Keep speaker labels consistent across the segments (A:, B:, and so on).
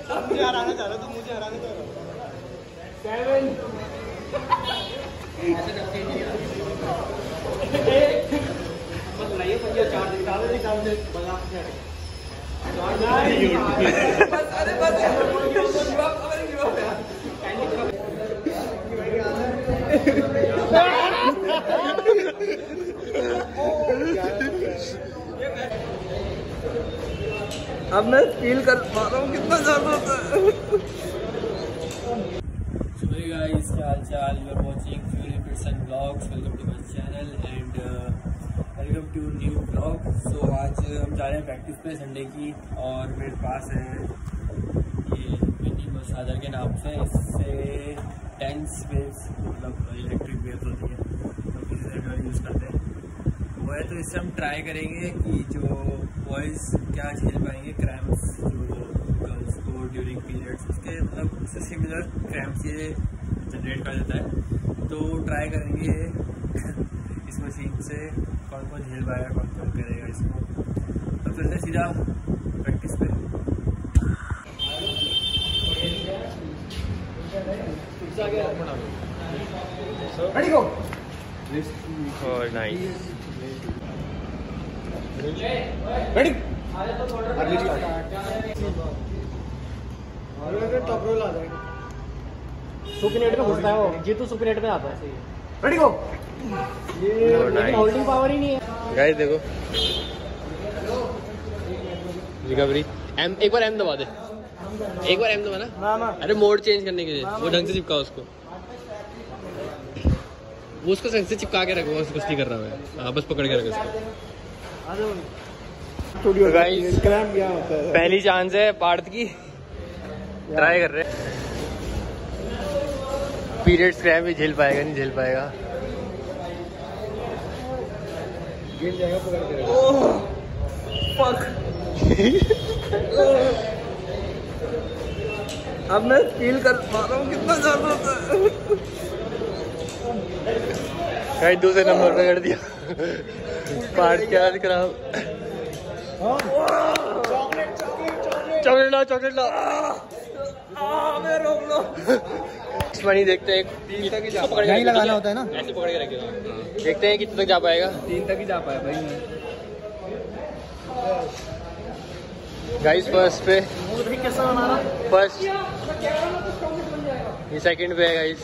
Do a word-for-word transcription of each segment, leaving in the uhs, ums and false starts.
A: मुझे हराना चाह रहा तू, मुझे हराना चाह रहा। सेवन ऐसे करके नहीं बस लाइए भैया चार निकाल दे निकाल दे बना के बस अरे बस गिव अप अरे गिव अप यार अब मैं फील कर पा रहा हूँ कितना ज्यादा होता है।
B: So hey guys, क्या हाल चाल? You are watching Fury Person Vlogs. Welcome to my channel and uh, welcome to new vlog. So आज हम जा रहे हैं प्रैक्टिस पे संडे की और मेरे पास है ये मिनी मसाजर के नाम से, इससे टेंस वेव्स मतलब इलेक्ट्रिक वेव्स होती है तो किसी तरह यूज़ करते हैं वो है। तो इससे हम ट्राई करेंगे कि जो बॉयज़ क्या झेल पाएंगे क्रैम्प्स जो गर्ल्स को ड्यूरिंग पीरियड्स, उसके मतलब उससे सिमिलर क्रैम्प्स ये जनरेट कर देता है। तो ट्राई करेंगे इस मशीन से कौन कौन झेल पाएगा, कौन कौन करेगा इसको। तो फिर से सीधा प्रैक्टिस पे।
A: रेडी गो
B: और नाइस
A: रेडी अर्ली स्टार्ट और अगर टॉप रोल आ जाएगा सुपरनेट में घुसता है वो जीतू सुपरनेट में आता है। रेडी गो ये लेकिन होल्डिंग पावर ही नहीं है
B: गाइस। देखो रिकवरी एम, एक बार एम दबा दे, एक बार एम दबा ना।
A: ना ना
B: अरे मोड चेंज करने के लिए वो ढंग से चिपका उसको, वो उसको ढंग से चिपका के रखो, कुछ नहीं कर रहा मैं। हाँ बस पकड़ के रखो उसको। गाइस पहली चांस है पार्थ की, ट्राई कर रहे हैं। पीरियड्स क्रैम्प भी झेल पाएगा नहीं झेल पाएगा,
A: गिर जाएगा पकड़ के। ओह फक अब मैं फील कर पा रहा हूँ कितना ज्यादा होता है।
B: गाइस दूसरे नंबर पे कर दिया पार्थ की हालत खराब। चॉकलेट ला चॉकलेट ला
A: मैं रोक लो।
B: मनी देखते हैं तीन तक ही जा पाएगा,
A: यहीं लगाना होता है ना,
B: ऐसे पकड़ के रखिएगा। देखते हैं कितने तक जा पाएगा।
A: तीन तक ही जा पाया भाई।
B: गाइस फर्स्ट पे
A: कैसा बना रहा
B: फर्स्ट ये सेकंड पे है गाइस,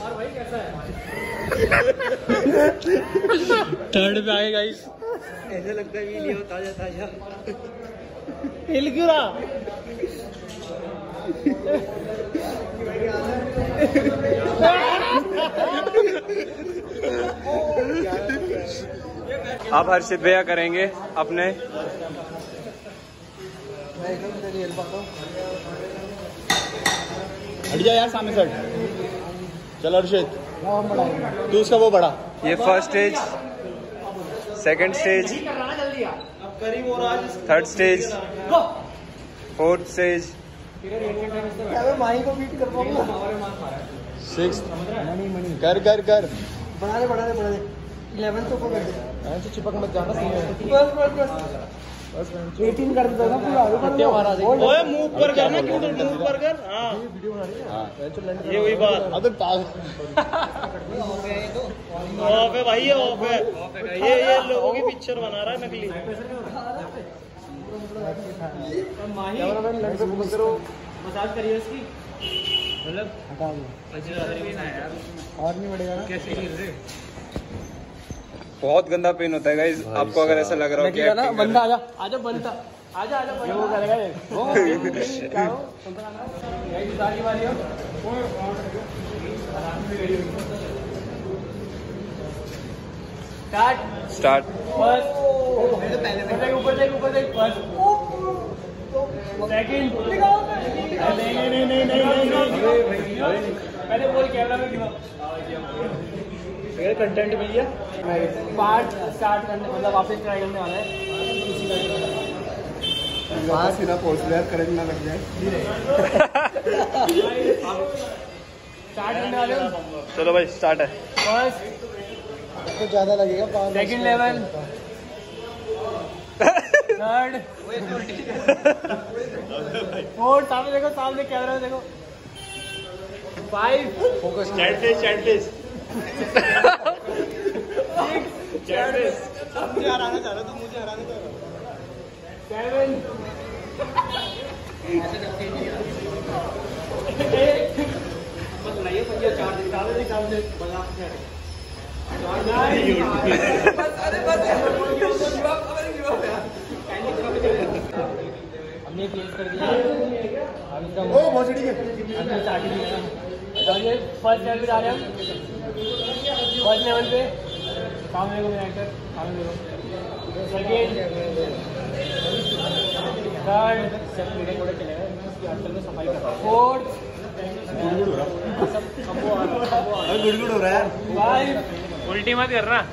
B: थर्ड पे आए गाइस।
A: ऐसे लगता है वीडियो ताजा ताजा हिल क्यों रहा।
B: अब हर्षित भैया करेंगे अपने।
A: हट जा यार सामने सर। चल हर्षित तू उसका वो बड़ा।
B: ये first stage, second stage, third stage, fourth stage,
A: Mahi को बीट कर पाऊंगा।
B: सिक्स
A: मनी मनी
B: कर कर कर
A: बढ़ा दे बढ़ा दे बढ़ा दे। इलेवन तो को कर दे, ऐसे चिपक मत जाना। बस बस बस बस एटीन कर देता ना पूरा। ओए मुंह ऊपर करना, क्यों मुंह ऊपर कर। हां वीडियो बना रही है। हां ये वही बात। अबे पागल ऑफ है भाई, ये ऑफ है। ये ये लोगों की पिक्चर बना रहा है नकली। माही मसाज करिए इसकी, मतलब हटा दो और नहीं बढ़ेगा ना। कैसे गिर रहे,
B: बहुत गंदा पेन होता है गाइस। आपको अगर ऐसा लग रहा हो कि
A: ना बंदा आजा आजा बंदा आजा आजा बंदा वो करेगा ये वो क्या हो यही सारी वाली हो। स्टार्ट
B: स्टार्ट
A: फर्स्ट पहले ऊपर देख ऊपर देख फर्स्ट सेकंड नहीं नहीं नहीं नहीं नहीं पहले बोल कैमरा में गिव कंटेंट भैया पार्ट स्टार्ट करने मतलब वापस ट्राई करने वाला है। सीधा पोस्ट प्लेयर करंट ना लग जाए। स्टार्ट करने वाले हो,
B: चलो भाई स्टार्ट है।
A: फर्स्ट तो ज्यादा लगेगा, सेकंड लेवल थर्ड फोर्थ, सामने देखो, सामने कैमरा में देखो। Five,
C: focus, chat face, chat face, chat face.
A: मुझे हराना चाह रहा तू, मुझे हराना चाह रहा। सेवन, हमने क्लोज कर दिया। ओ बहुत ठीक है। फर्स्ट लेवल पे जा रहे हैं हम। फर्स्ट लेवल पे सामने को एक्टर, सामने को सेकेंड, थर्ड, सब कीड़े कोड़े चले गए, आजकल में सफाई कर रहा है। फोर्थ,
C: गुड़गुड़ हो रहा है।
A: फाइव,
B: उल्टी मत कर रहा।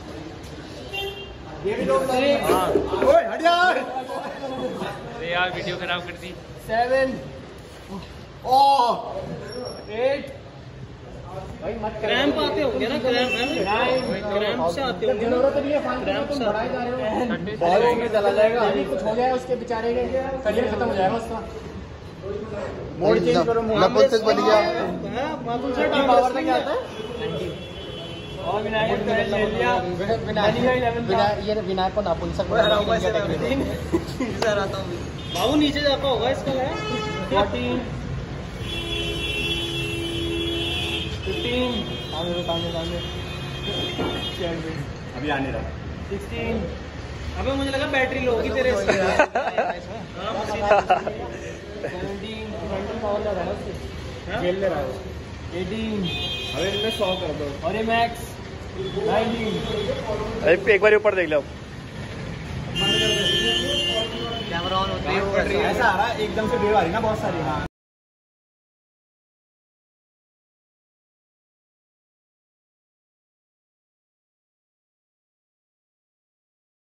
A: ये भी लोग
C: ओए हट जा।
B: अरे यार वीडियो खराब कर दी।
A: सेवन,
C: ओह
A: एट, भाई मत कर।
B: क्रैम्प आते होंगे ना, क्रैम्प
A: नाइन,
B: क्रैम्प से आते होंगे।
A: जरूरत नहीं है, क्रैम्प से बढ़ाए जा रहे हो। बॉल में चला जाएगा, अभी कुछ हो जाए उसके बेचारे के, करियर खत्म हो जाएगा उसका। मोड चेंज करो, मोड
C: नपुंसक बन गया।
A: पावर में क्या आता है? और विनायक ने ले लिया। विनायक, ये विनायक को नापुंसक बना
B: बाबू नीचे जाता होगा इसका है।
A: फोर्टीन, फिफ्टीन, सामने सामने सामने,
C: अभी आने रहा।
A: सिक्सटीन,
B: अबे मुझे लगा बैटरी लो होगी तेरे इसमें।
A: सेवनटीन, पावर ज़्यादा है उसके, खेल ले रहा है। एटीन,
C: अरे इनमें सौ कर दो।
A: और ये मैक्स। नाइनटीन,
C: एक बार ऊपर देख लो।
A: कैमरा ऑन होते ही ऐसा आ रहा है एकदम से वेव आ रही ना बहुत सारी। हाँ।